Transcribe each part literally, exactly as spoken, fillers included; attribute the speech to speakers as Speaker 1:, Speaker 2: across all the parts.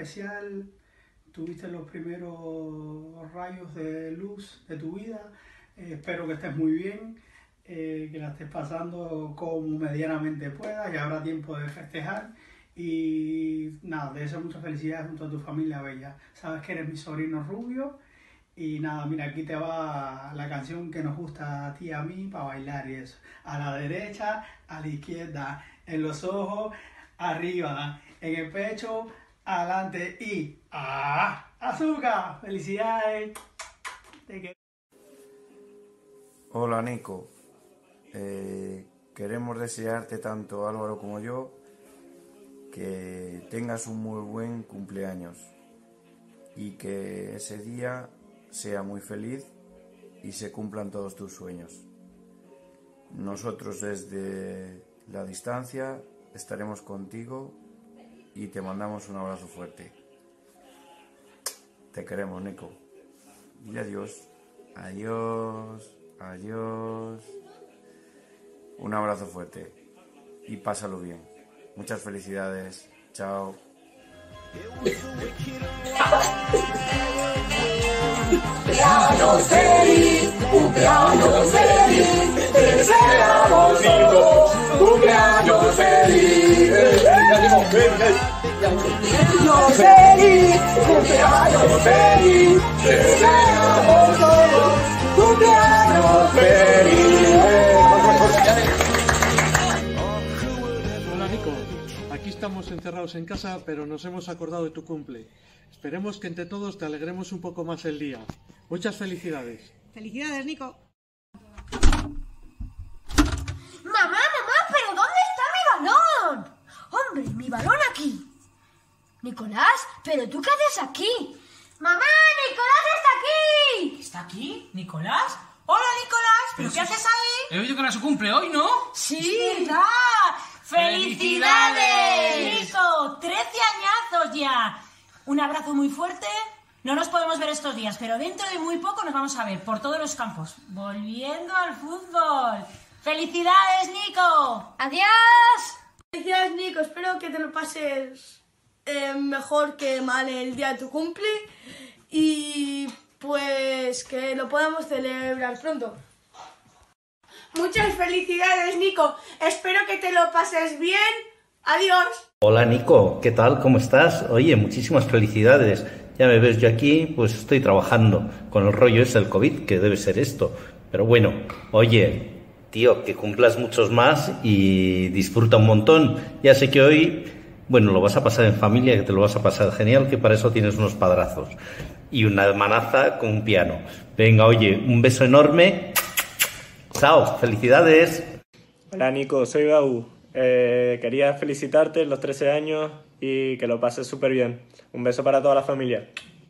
Speaker 1: especial, tuviste los primeros rayos de luz de tu vida. Eh, espero que estés muy bien, eh, que la estés pasando como medianamente puedas y habrá tiempo de festejar. Y nada, te deseo muchas felicidades junto a tu familia bella. Sabes que eres mi sobrino Rubio. Y nada, mira, aquí te va la canción que nos gusta a ti y a mí para bailar y eso. A la derecha, a la izquierda, en los ojos, arriba, en el pecho, adelante y ¡ah! ¡Azúcar! ¡Felicidades! Te quiero.
Speaker 2: Hola Nico, eh, queremos desearte tanto Álvaro como yo que tengas un muy buen cumpleaños y que ese día sea muy feliz y se cumplan todos tus sueños. Nosotros desde la distancia estaremos contigo y te mandamos un abrazo fuerte. Te queremos, Nico. Y adiós. Adiós. Adiós. Un abrazo fuerte y pásalo bien. Muchas felicidades. Chao.
Speaker 3: Cumpleaños feliz, cumpleaños feliz, te deseamos todos, cumpleaños feliz. Cumpleaños feliz, cumpleaños feliz, te deseamos todos, cumpleaños feliz.
Speaker 4: Hola Nico, aquí estamos encerrados en casa, pero nos hemos acordado de tu cumple. Esperemos que entre todos te alegremos un poco más el día. Muchas felicidades.
Speaker 5: ¡Felicidades, Nico!
Speaker 6: ¡Mamá, mamá! ¿Pero dónde está mi balón? ¡Hombre, mi balón aquí! Nicolás, ¿pero tú qué haces aquí? ¡Mamá, Nicolás está aquí!
Speaker 7: ¿Está aquí? ¿Nicolás? ¡Hola, Nicolás! ¿Pero
Speaker 8: Pero
Speaker 7: qué
Speaker 8: si-
Speaker 7: haces ahí?
Speaker 8: He oído que era su cumple hoy, ¿no?
Speaker 7: ¡Sí! ¡Verdad! ¡Felicidades!
Speaker 8: ¡Felicidades!
Speaker 7: Nico, trece añazos ya. Un abrazo muy fuerte. No nos podemos ver estos días, pero dentro de muy poco nos vamos a ver por todos los campos. Volviendo al fútbol. ¡Felicidades, Nico!
Speaker 6: ¡Adiós!
Speaker 5: Felicidades, Nico. Espero que te lo pases eh, mejor que mal el día de tu cumple y pues que lo podamos celebrar pronto. Muchas felicidades, Nico. Espero que te lo pases bien. Adiós.
Speaker 9: Hola Nico, ¿qué tal? ¿Cómo estás? Oye, muchísimas felicidades. Ya me ves yo aquí, pues estoy trabajando con el rollo ese del COVID, que debe ser esto. Pero bueno, oye, tío, que cumplas muchos más y disfruta un montón. Ya sé que hoy, bueno, lo vas a pasar en familia, que te lo vas a pasar genial, que para eso tienes unos padrazos. Y una hermanaza con un piano. Venga, oye, un beso enorme. Chao, felicidades.
Speaker 10: Hola Nico, soy Gau. Eh, quería felicitarte en los trece años y que lo pases súper bien. Un beso para toda la familia.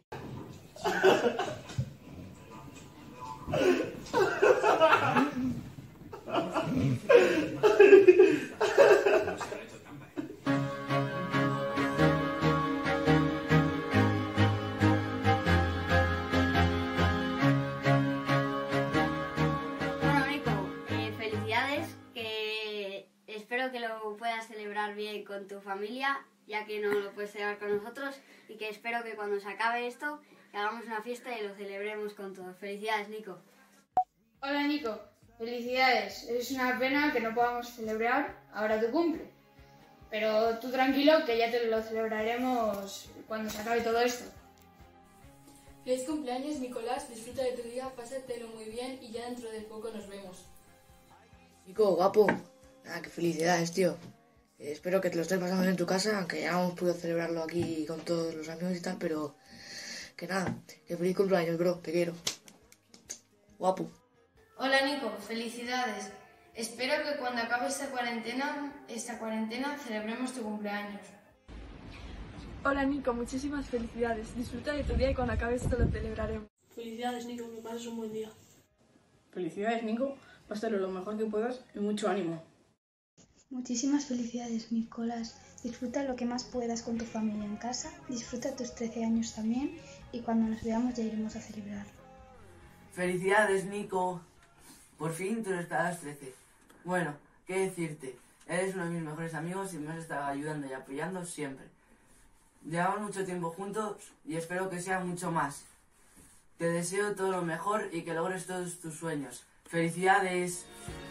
Speaker 11: Bueno, Nico, eh, felicidades, que espero que lo puedas celebrar bien con tu familia, ya que no lo puedes celebrar con nosotros, y que espero que cuando se acabe esto, que hagamos una fiesta y lo celebremos con todos. Felicidades, Nico.
Speaker 12: Hola Nico, felicidades. Es una pena que no podamos celebrar ahora tu cumple. Pero tú tranquilo que ya te lo celebraremos cuando se acabe todo esto.
Speaker 13: Feliz cumpleaños, Nicolás. Disfruta de tu día, pásatelo muy bien y ya dentro de poco nos vemos.
Speaker 14: Nico, guapo. Nada, qué felicidades, tío. Eh, espero que te lo estés pasando en tu casa, aunque ya no hemos podido celebrarlo aquí con todos los amigos y tal, pero que nada, que feliz cumpleaños, bro, te quiero. Guapo.
Speaker 15: Hola Nico, felicidades. Espero que cuando acabe esta cuarentena, esta cuarentena celebremos tu cumpleaños.
Speaker 16: Hola Nico, muchísimas felicidades. Disfruta de tu día y cuando acabe esto lo celebraremos.
Speaker 13: Felicidades, Nico, que pases un buen día.
Speaker 17: Felicidades, Nico. Pásalo lo mejor que puedas y mucho ánimo.
Speaker 18: Muchísimas felicidades, Nicolás. Disfruta lo que más puedas con tu familia en casa. Disfruta tus trece años también y cuando nos veamos ya iremos a celebrar.
Speaker 19: Felicidades, Nico. Por fin tú estarás trece. Bueno, qué decirte. Eres uno de mis mejores amigos y me has estado ayudando y apoyando siempre. Llevamos mucho tiempo juntos y espero que sea mucho más. Te deseo todo lo mejor y que logres todos tus sueños. ¡Felicidades!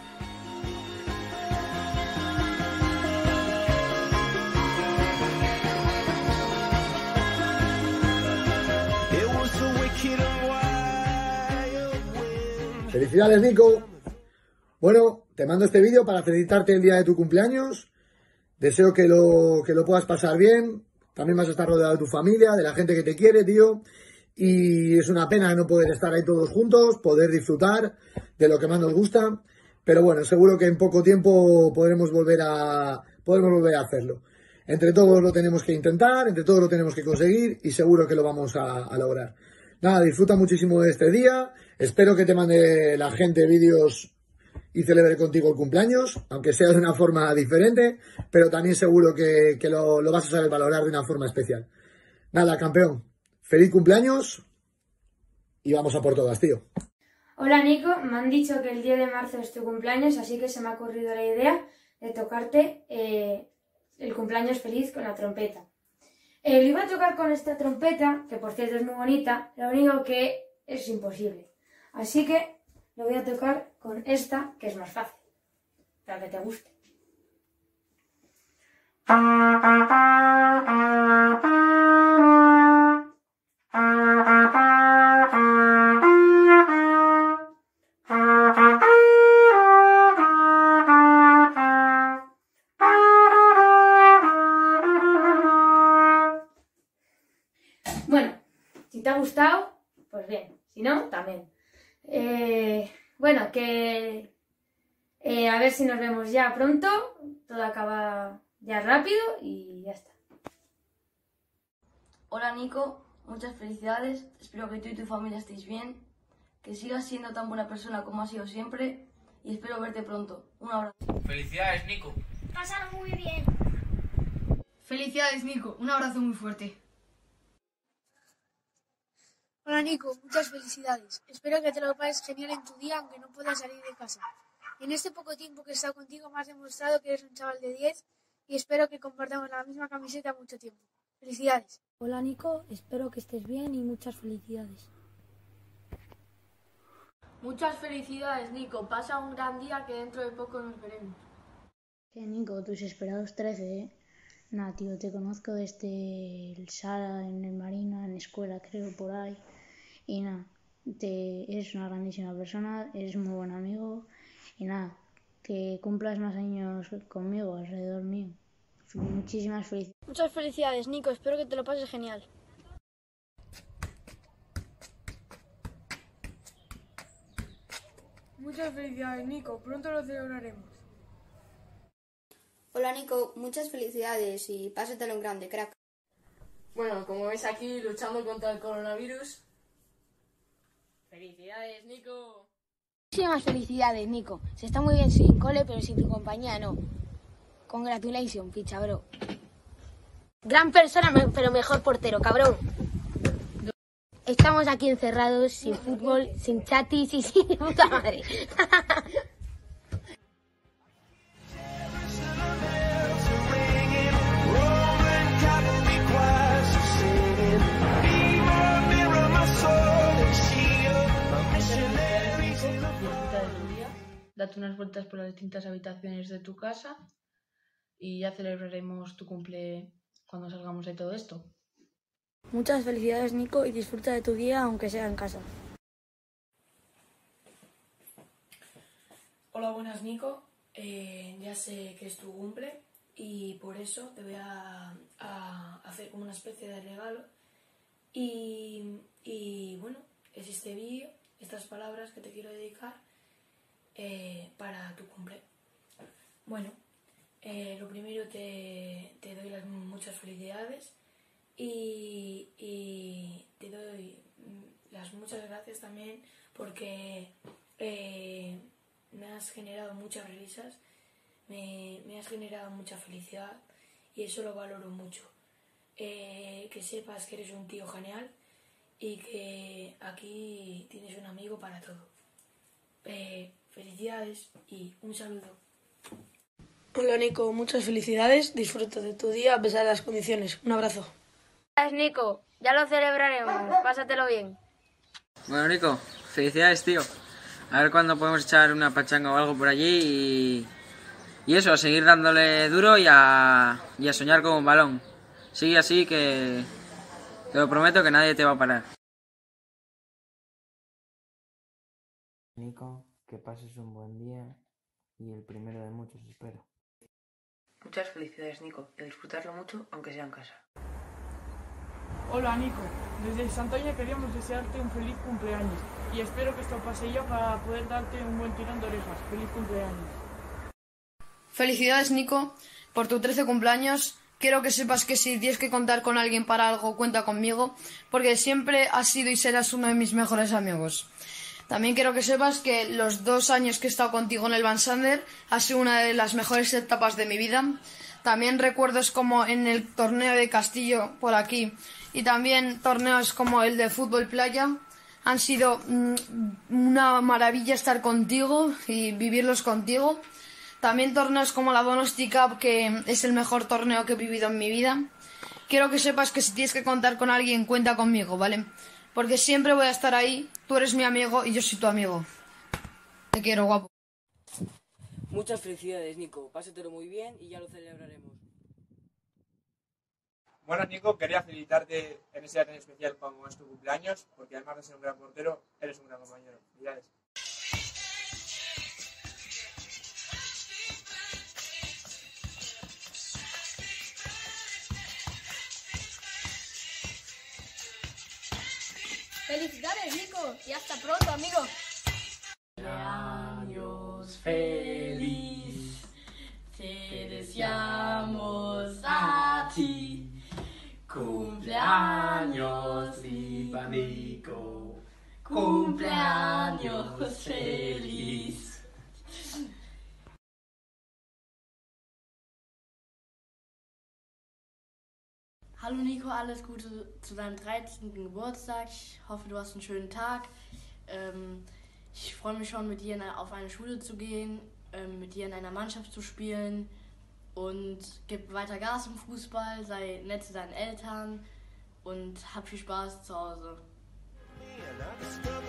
Speaker 20: Felicidades, Nico. Bueno, te mando este vídeo para felicitarte el día de tu cumpleaños. Deseo que lo, que lo puedas pasar bien. También vas a estar rodeado de tu familia, de la gente que te quiere, tío. Y es una pena no poder estar ahí todos juntos, poder disfrutar de lo que más nos gusta. Pero bueno, seguro que en poco tiempo podremos volver a, podremos volver a hacerlo. Entre todos lo tenemos que intentar, entre todos lo tenemos que conseguir y seguro que lo vamos a, a lograr. Nada, disfruta muchísimo de este día. Espero que te mande la gente vídeos y celebre contigo el cumpleaños, aunque sea de una forma diferente, pero también seguro que, que lo, lo vas a saber valorar de una forma especial. Nada, campeón, feliz cumpleaños y vamos a por todas, tío.
Speaker 21: Hola, Nico, me han dicho que el diez de marzo es tu cumpleaños, así que se me ha ocurrido la idea de tocarte eh, el cumpleaños feliz con la trompeta. Eh, lo iba a tocar con esta trompeta, que por cierto es muy bonita, lo único que es imposible. Así que lo voy a tocar con esta, que es más fácil, para que te guste. Bueno, si te ha gustado, pues bien, si no, también. Eh, bueno, que eh, a ver si nos vemos ya pronto, todo acaba ya rápido y ya está.
Speaker 14: Hola, Nico, muchas felicidades, espero que tú y tu familia estéis bien, que sigas siendo tan buena persona como has sido siempre y espero verte pronto. Un abrazo.
Speaker 8: Felicidades, Nico.
Speaker 6: Pásalo muy bien.
Speaker 17: Felicidades, Nico, un abrazo muy fuerte.
Speaker 22: Hola, Nico, muchas felicidades. Espero que te lo pases genial en tu día, aunque no puedas salir de casa. En este poco tiempo que he estado contigo me has demostrado que eres un chaval de diez y espero que compartamos la misma camiseta mucho tiempo. Felicidades.
Speaker 23: Hola, Nico, espero que estés bien y muchas felicidades.
Speaker 17: Muchas felicidades, Nico. Pasa un gran día que dentro de poco nos veremos.
Speaker 18: Eh, Nico, tus esperados trece, ¿eh? Nah, tío, te conozco desde el Sara, en el Marina, en la escuela, creo, por ahí. Y nada, te, eres una grandísima persona, eres un muy buen amigo. Y nada, que cumplas más años conmigo, alrededor mío. Muchísimas felicidades.
Speaker 22: Muchas felicidades, Nico. Espero que te lo pases genial.
Speaker 17: Muchas felicidades, Nico. Pronto lo celebraremos.
Speaker 24: Hola, Nico. Muchas felicidades y pásatelo en grande, crack.
Speaker 17: Bueno, como ves aquí, luchando contra el coronavirus.
Speaker 12: Felicidades, Nico.
Speaker 6: Muchísimas felicidades, Nico. Se está muy bien sin cole, pero sin tu compañía no. Congratulations, picha, bro. Gran persona, pero mejor portero, cabrón. Estamos aquí encerrados, sin fútbol, sin chatis y sin puta madre.
Speaker 17: Disfruta de tu día, date unas vueltas por las distintas habitaciones de tu casa y ya celebraremos tu cumple cuando salgamos de todo esto.
Speaker 22: Muchas felicidades, Nico, y disfruta de tu día, aunque sea en casa.
Speaker 25: Hola, buenas, Nico. Eh, ya sé que es tu cumple y por eso te voy a, a hacer como una especie de regalo. Y, y bueno, es este vídeo, estas palabras que te quiero dedicar eh, para tu cumple. Bueno, eh, lo primero te, te doy las muchas felicidades y, y te doy las muchas gracias también porque eh, me has generado muchas risas, me, me has generado mucha felicidad y eso lo valoro mucho. Eh, que sepas que eres un tío genial y que aquí tienes un amigo para todo. Eh, felicidades y un saludo.
Speaker 22: Hola, Nico, muchas felicidades. Disfruta de tu día a pesar de las condiciones. Un abrazo.
Speaker 21: Nico, ya lo celebraremos, pásatelo bien.
Speaker 1: Bueno, Nico, felicidades, tío. A ver cuándo podemos echar una pachanga o algo por allí y... Y eso, a seguir dándole duro y a, y a soñar con un balón. Sigue así que... Te lo prometo que nadie te va a parar.
Speaker 2: Nico, que pases un buen día y el primero de muchos, espero.
Speaker 14: Muchas felicidades, Nico, y a disfrutarlo mucho, aunque sea en casa.
Speaker 16: Hola, Nico. Desde Santoña queríamos desearte un feliz cumpleaños y espero que esto pase ya para poder darte un buen tirón de orejas. Feliz cumpleaños.
Speaker 3: Felicidades, Nico, por tu trece cumpleaños. Quiero que sepas que si tienes que contar con alguien para algo, cuenta conmigo, porque siempre has sido y serás uno de mis mejores amigos. También quiero que sepas que los dos años que he estado contigo en el Van Sander ha sido una de las mejores etapas de mi vida. También recuerdos como en el torneo de Castillo por aquí y también torneos como el de fútbol playa. Han sido mm, una maravilla estar contigo y vivirlos contigo. También torneos como la Donosti Cup, que es el mejor torneo que he vivido en mi vida. Quiero que sepas que si tienes que contar con alguien, cuenta conmigo, ¿vale? Porque siempre voy a estar ahí, tú eres mi amigo y yo soy tu amigo. Te quiero, guapo.
Speaker 4: Muchas felicidades, Nico. Pásatelo muy bien y ya lo celebraremos.
Speaker 10: Bueno, Nico, quería felicitarte en ese día tan especial como es tu cumpleaños, porque además de ser un gran portero, eres un gran compañero. Felicidades.
Speaker 21: ¡Felicidades, Nico! Y hasta pronto, amigo.
Speaker 7: Cumpleaños feliz, te deseamos a ti. Cumpleaños, viva Nico. Cumpleaños feliz.
Speaker 26: Hallo Nico, alles Gute zu deinem dreizehnten Geburtstag. Ich hoffe, du hast einen schönen Tag. Ähm, ich freue mich schon, mit dir auf eine Schule zu gehen, ähm, mit dir in einer Mannschaft zu spielen und gib weiter Gas im Fußball, sei nett zu deinen Eltern und hab viel Spaß zu Hause.